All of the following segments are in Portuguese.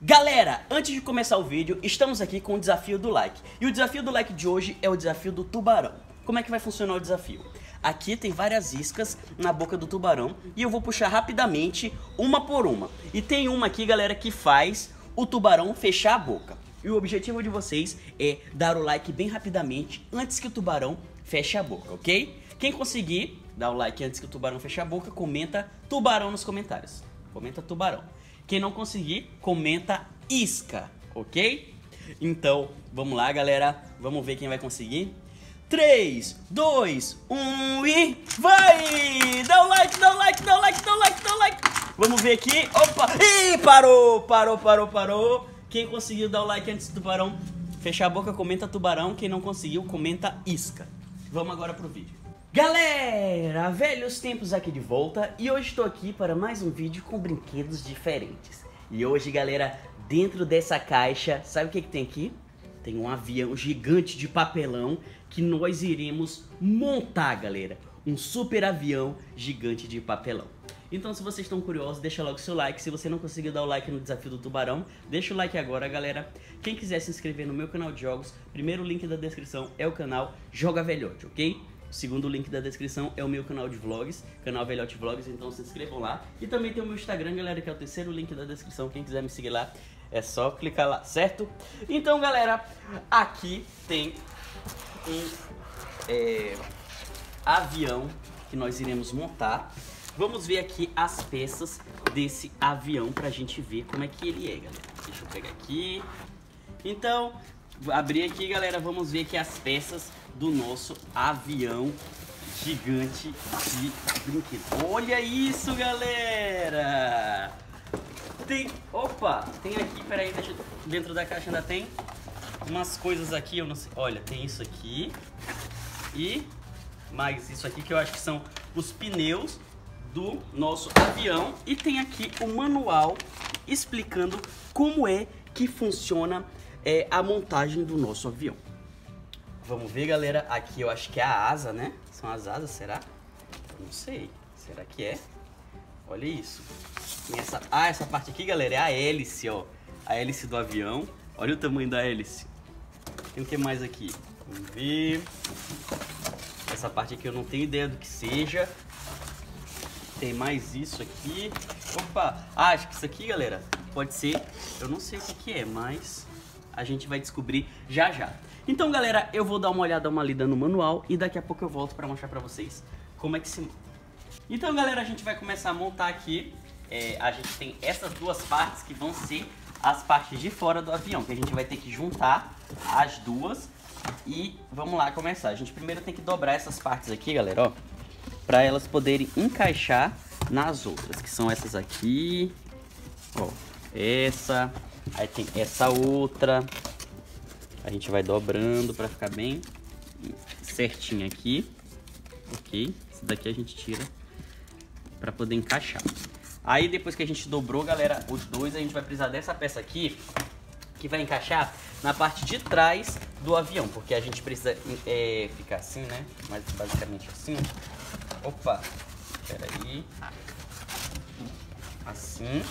Galera, antes de começar o vídeo, estamos aqui com o desafio do like. E o desafio do like de hoje é o desafio do tubarão. Como é que vai funcionar o desafio? Aqui tem várias iscas na boca do tubarão e eu vou puxar rapidamente uma por uma. E tem uma aqui, galera, que faz o tubarão fechar a boca. E o objetivo de vocês é dar o like bem rapidamente antes que o tubarão feche a boca, ok? Quem conseguir dar o like antes que o tubarão feche a boca, comenta tubarão nos comentários. Comenta tubarão. Quem não conseguir, comenta isca, ok? Então, vamos lá, galera. Vamos ver quem vai conseguir. 3, 2, 1 e vai! Dá o like, dá o like, dá o like, dá o like, dá o like. Vamos ver aqui. Opa! Ih, parou. Quem conseguiu dar o like antes do tubarão fechar a boca, comenta tubarão. Quem não conseguiu, comenta isca. Vamos agora pro vídeo. Galera, velhos tempos aqui de volta e hoje estou aqui para mais um vídeo com brinquedos diferentes. E hoje, galera, dentro dessa caixa, sabe o que tem aqui? Tem um avião gigante de papelão que nós iremos montar, galera. Um super avião gigante de papelão. Então, se vocês estão curiosos, deixa logo seu like. Se você não conseguiu dar o like no desafio do tubarão, deixa o like agora, galera. Quem quiser se inscrever no meu canal de jogos, primeiro link da descrição é o canal Joga Velhote, ok? O segundo link da descrição é o meu canal de vlogs, canal Velhote Vlogs, então se inscrevam lá. E também tem o meu Instagram, galera, que é o terceiro link da descrição. Quem quiser me seguir lá, é só clicar lá, certo? Então, galera, aqui tem um avião que nós iremos montar. Vamos ver aqui as peças desse avião pra gente ver como é que ele é, galera. Deixa eu pegar aqui. Então, abrir aqui, galera, vamos ver aqui as peças do nosso avião gigante de brinquedo. Olha isso, galera! Tem aqui, peraí, dentro da caixa ainda tem umas coisas aqui, eu não sei. Olha, tem isso aqui e mais isso aqui que eu acho que são os pneus do nosso avião. E tem aqui o manual explicando como é que funciona a montagem do nosso avião. Vamos ver, galera. Aqui eu acho que é a asa, né? São as asas, será? Não sei. Será que é? Olha isso. Tem essa parte aqui, galera, é a hélice, ó. A hélice do avião. Olha o tamanho da hélice. Tem o que mais aqui? Vamos ver. Essa parte aqui eu não tenho ideia do que seja. Tem mais isso aqui. Opa! Acho que isso aqui, galera, pode ser... Eu não sei o que é, mas a gente vai descobrir já já. Então, galera, eu vou dar uma lida no manual e daqui a pouco eu volto para mostrar para vocês como é que se monta. Então, galera, a gente vai começar a montar aqui. A gente tem essas duas partes que vão ser as partes de fora do avião, que a gente vai ter que juntar as duas e vamos lá começar. A gente primeiro tem que dobrar essas partes aqui, galera, ó, para elas poderem encaixar nas outras, que são essas aqui, ó, essa, aí tem essa outra. A gente vai dobrando para ficar bem certinho aqui, ok? Esse daqui a gente tira para poder encaixar. Aí depois que a gente dobrou, galera, os dois, a gente vai precisar dessa peça aqui, que vai encaixar na parte de trás do avião, porque a gente precisa ficar assim, né? Mas basicamente assim. Opa, peraí. Assim.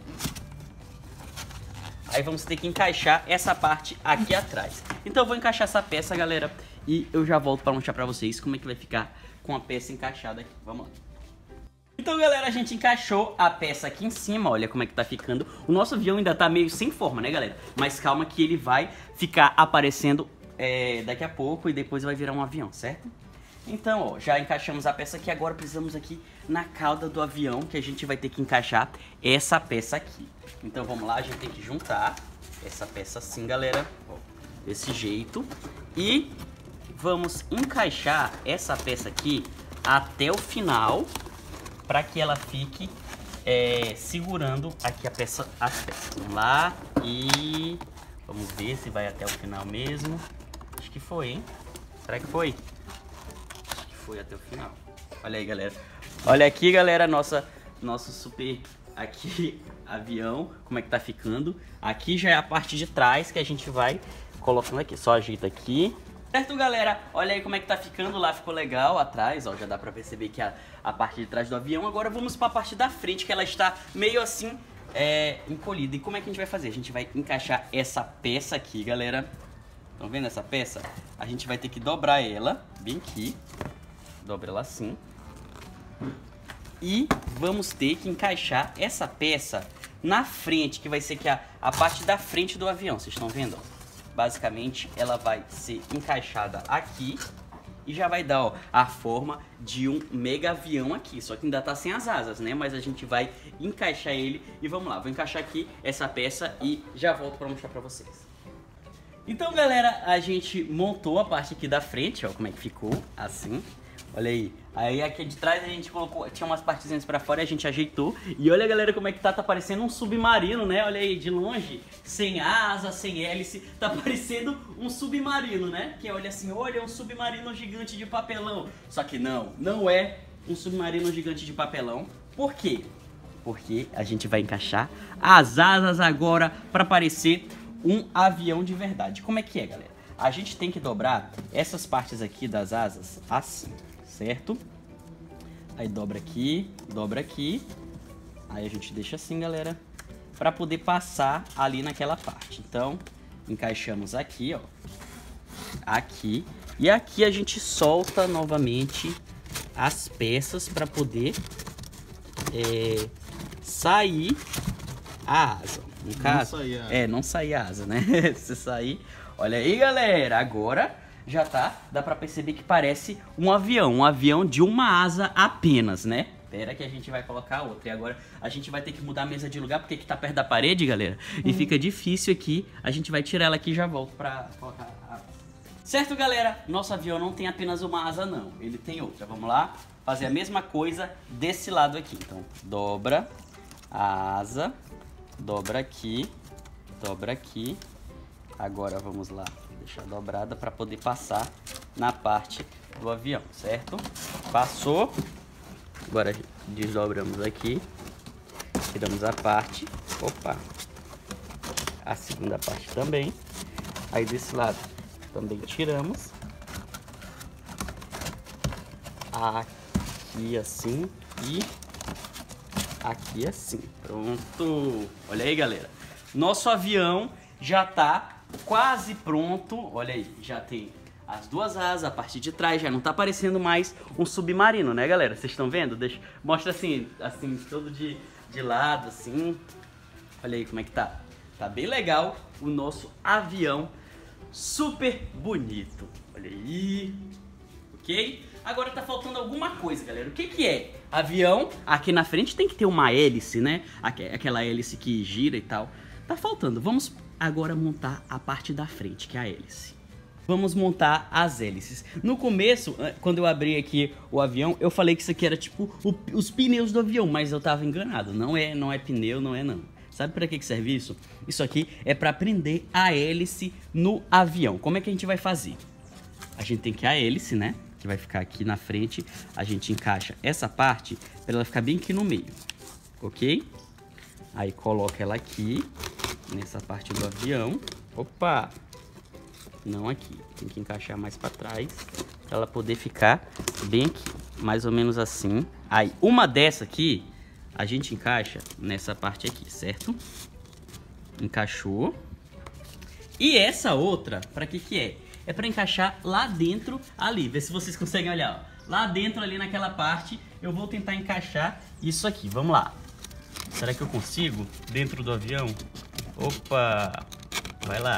Aí vamos ter que encaixar essa parte aqui atrás. Então eu vou encaixar essa peça, galera, e eu já volto para mostrar para vocês como é que vai ficar com a peça encaixada aqui. Vamos lá. Então, galera, a gente encaixou a peça aqui em cima, olha como é que tá ficando. O nosso avião ainda tá meio sem forma, né, galera? Mas calma que ele vai ficar aparecendo daqui a pouco e depois vai virar um avião, certo? Então, ó, já encaixamos a peça aqui, agora precisamos aqui na cauda do avião, que a gente vai ter que encaixar essa peça aqui. Então vamos lá, a gente tem que juntar essa peça assim, galera, ó, desse jeito. E vamos encaixar essa peça aqui até o final, para que ela fique segurando aqui as peças. Vamos lá e vamos ver se vai até o final mesmo. Acho que foi, hein? Será que foi? Acho que foi até o final. Olha aí, galera. Olha aqui, galera, nosso super aqui avião, como é que tá ficando. Aqui já é a parte de trás que a gente vai colocando aqui. Só ajeita aqui. Certo, galera? Olha aí como é que tá ficando. Lá ficou legal atrás, ó. Já dá pra perceber que a parte de trás do avião. Agora vamos pra parte da frente, que ela está meio assim encolhida. E como é que a gente vai fazer? A gente vai encaixar essa peça aqui, galera. Estão vendo essa peça? A gente vai ter que dobrar ela, bem aqui. Dobra ela assim. E vamos ter que encaixar essa peça na frente, que vai ser aqui a parte da frente do avião. Vocês estão vendo? Basicamente, ela vai ser encaixada aqui. E já vai dar, ó, a forma de um mega avião aqui. Só que ainda tá sem as asas, né? Mas a gente vai encaixar ele. E vamos lá, vou encaixar aqui essa peça e já volto pra mostrar pra vocês. Então, galera, a gente montou a parte aqui da frente, ó, como é que ficou, assim. Olha aí. Aí aqui de trás a gente colocou, tinha umas partezinhas pra fora e a gente ajeitou. E olha, galera, como é que tá parecendo um submarino, né? Olha aí, de longe, sem asa, sem hélice, tá parecendo um submarino, né? Que olha assim, olha, um submarino gigante de papelão. Só que não é um submarino gigante de papelão. Por quê? Porque a gente vai encaixar as asas agora pra parecer um avião de verdade. Como é que é, galera? A gente tem que dobrar essas partes aqui das asas assim, certo? Aí dobra aqui, aí a gente deixa assim, galera, pra poder passar ali naquela parte. Então, encaixamos aqui, ó, aqui, e aqui a gente solta novamente as peças pra poder sair a asa. No caso, não sair a asa, né? Se sair, olha aí, galera, agora já dá pra perceber que parece um avião de uma asa apenas, né? Espera que a gente vai colocar outra. E agora a gente vai ter que mudar a mesa de lugar, porque aqui tá perto da parede, galera. E fica difícil aqui. A gente vai tirar ela aqui e já volto pra colocar a asa. Certo, galera? Nosso avião não tem apenas uma asa, não. Ele tem outra. Vamos lá fazer a mesma coisa desse lado aqui. Então, dobra a asa, dobra aqui. Agora vamos lá. Deixar dobrada para poder passar na parte do avião, certo? Passou. Agora desdobramos aqui. Tiramos a parte. Opa! A segunda parte também. Aí desse lado também tiramos. Aqui assim e aqui assim. Pronto! Olha aí, galera. Nosso avião já tá quase pronto. Olha aí, já tem as duas asas, a parte de trás, já não tá parecendo mais um submarino, né, galera? Vocês estão vendo? Mostra assim, todo de lado, assim. Olha aí como é que tá. Tá bem legal o nosso avião, super bonito. Olha aí, ok? Agora tá faltando alguma coisa, galera. O que que é? Avião, aqui na frente tem que ter uma hélice, né? Aquela hélice que gira e tal. Tá faltando. Vamos agora montar a parte da frente, que é a hélice. Vamos montar as hélices. No começo, quando eu abri aqui o avião, eu falei que isso aqui era tipo os pneus do avião, mas eu tava enganado. Não é pneu, não. Sabe pra que serve isso? Isso aqui é pra prender a hélice no avião. Como é que a gente vai fazer? A gente tem que a hélice, né? Que vai ficar aqui na frente. A gente encaixa essa parte pra ela ficar bem aqui no meio. Ok? Aí coloca ela aqui, nessa parte do avião. Opa! Não aqui. Tem que encaixar mais pra trás, pra ela poder ficar bem aqui. Mais ou menos assim. Aí, uma dessa aqui, a gente encaixa nessa parte aqui, certo? Encaixou. E essa outra, pra que é? É pra encaixar lá dentro ali. Vê se vocês conseguem olhar, ó. Lá dentro ali naquela parte, eu vou tentar encaixar isso aqui. Vamos lá. Será que eu consigo? Dentro do avião? Opa! Vai lá.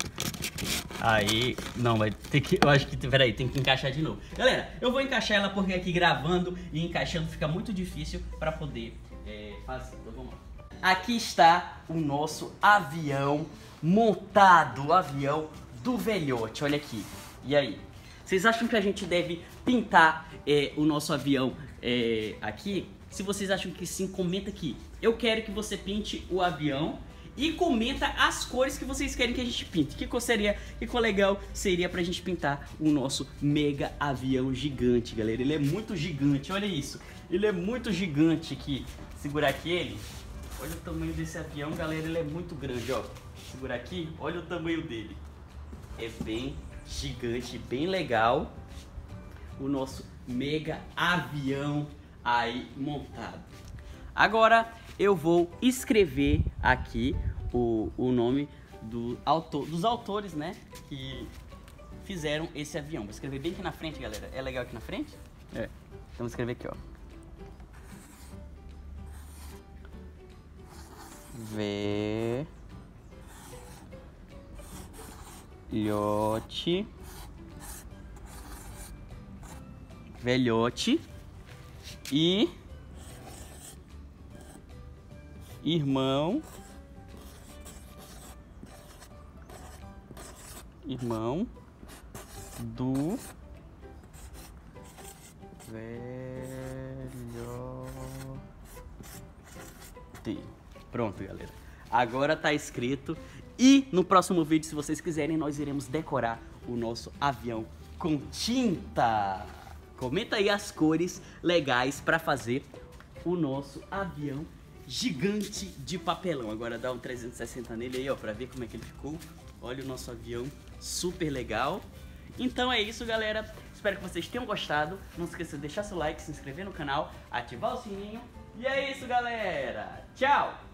Aí, não, vai ter que, eu acho que, peraí, tem que encaixar de novo. Galera, eu vou encaixar ela porque aqui gravando e encaixando fica muito difícil pra poder fazer. Então vamos lá. Aqui está o nosso avião montado, o avião do velhote, olha aqui. E aí? Vocês acham que a gente deve pintar o nosso avião aqui? Se vocês acham que sim, comenta aqui. Eu quero que você pinte o avião e comenta as cores que vocês querem que a gente pinte. Que cor legal seria pra gente pintar o nosso mega avião gigante, galera. Ele é muito gigante, olha isso. Ele é muito gigante aqui. Segurar aqui ele. Olha o tamanho desse avião, galera. Ele é muito grande, ó. Segurar aqui, olha o tamanho dele. É bem gigante, bem legal. O nosso mega avião aí montado. Agora eu vou escrever aqui o nome dos autores, né, que fizeram esse avião. Vou escrever bem aqui na frente, galera. É legal aqui na frente? É. Então vou escrever aqui, ó. Velhote e irmão do velhote. Pronto, galera. Agora tá escrito. E no próximo vídeo, se vocês quiserem, nós iremos decorar o nosso avião com tinta. Comenta aí as cores legais para fazer o nosso avião gigante de papelão. Agora dá um 360 nele aí, ó, para ver como é que ele ficou. Olha o nosso avião, super legal. Então é isso, galera. Espero que vocês tenham gostado. Não se esqueça de deixar seu like, se inscrever no canal, ativar o sininho. E é isso, galera. Tchau!